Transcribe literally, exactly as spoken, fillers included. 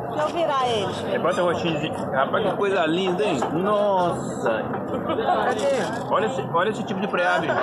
Deixa eu virar eles. Aí bota o roxinho de... Rapaz, que coisa linda, hein? Nossa! Olha esse, olha esse tipo de preave.